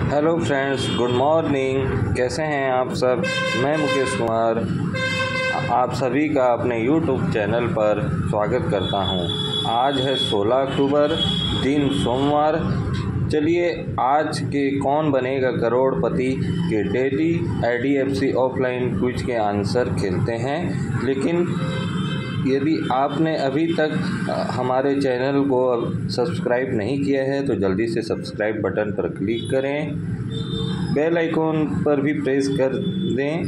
Hello friends, good morning. कैसे हैं आप सब? मैं मुकेश कुमार आप सभी का अपने यूट्यूब चैनल पर स्वागत करता हूं। आज है 16 अक्टूबर, दिन सोमवार। चलिए आज के कौन बनेगा करोड़पति के डेली IDFC ऑफलाइन क्विज के आंसर खेलते हैं। लेकिन यदि आपने अभी तक हमारे चैनल को सब्सक्राइब नहीं किया है तो जल्दी से सब्सक्राइब बटन पर क्लिक करें, बेल आइकॉन पर भी प्रेस कर दें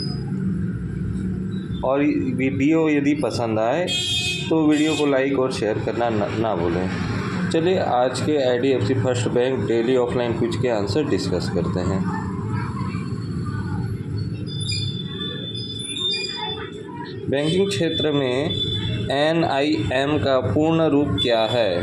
और वीडियो यदि पसंद आए तो वीडियो को लाइक और शेयर करना ना भूलें। चलिए आज के IDFC first bank daily offline quiz के आंसर डिस्कस करते हैं। बैंकिंग क्षेत्र में NIM का पूर्ण रूप क्या है?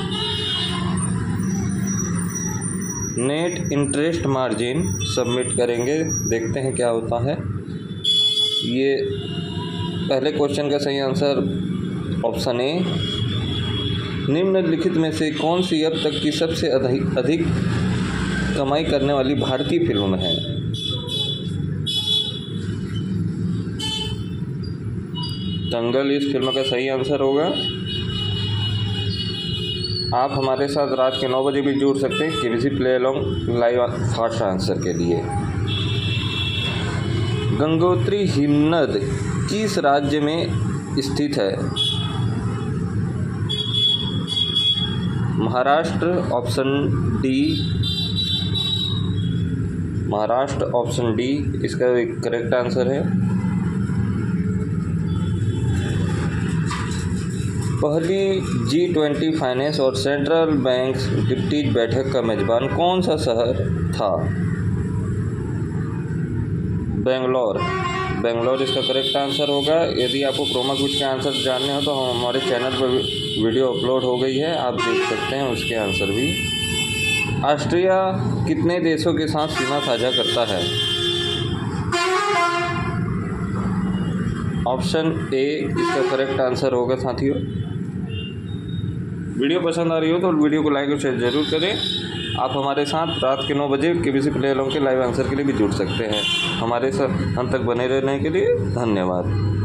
Net interest margin. सबमिट करेंगे, देखते हैं क्या होता है। ये पहले क्वेश्चन का सही आंसर ऑप्शन ए। निम्नलिखित में से कौन सी अब तक की सबसे अधिक कमाई करने वाली भारतीय फिल्म है? दंगल इस फिल्म का सही आंसर होगा। आप हमारे साथ रात के 9 बजे भी जुड़ सकते हैं KBC play along live fast answer के लिए। गंगोत्री हिमनद किस राज्य में स्थित है? Maharashtra option D. Maharashtra option D इसका करेक्ट आंसर है। पहली G20 फाइनेंस और सेंट्रल बैंक डिप्टीज बैठक का मेजबान कौन सा शहर था? बेंगलोर। बेंगलोर इसका करेक्ट आंसर होगा। यदि आपको प्रोमो क्विज के आंसर जानने हो तो हमारे चैनल पर वीडियो अपलोड हो गई है, आप देख सकते हैं उसके आंसर भी। ऑस्ट्रिया कितने देशों के साथ सीमा साझा करता है? ऑप्शन ए इसका करेक्ट आंसर होगा साथियों। वीडियो पसंद आ रही हो तो वीडियो को लाइक और शेयर जरूर करें। आप हमारे साथ रात के 9 बजे KBC प्ले अलोंग के लाइव आंसर के लिए भी जुड़ सकते हैं। हमारे साथ अंत तक बने रहने के लिए धन्यवाद।